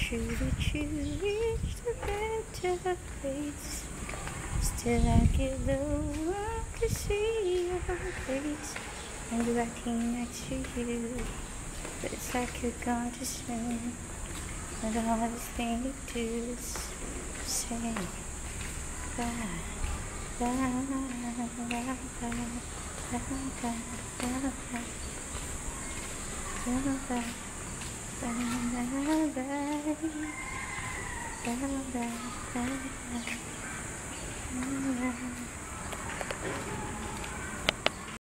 Should you reach the better place? Still I get the world to see your face. I'm looking next to you, but it's like you're gone too soon. And all the thing you do is say bye, bye, bye, bye, bye, bye, bye, bye, bye, bye, bye.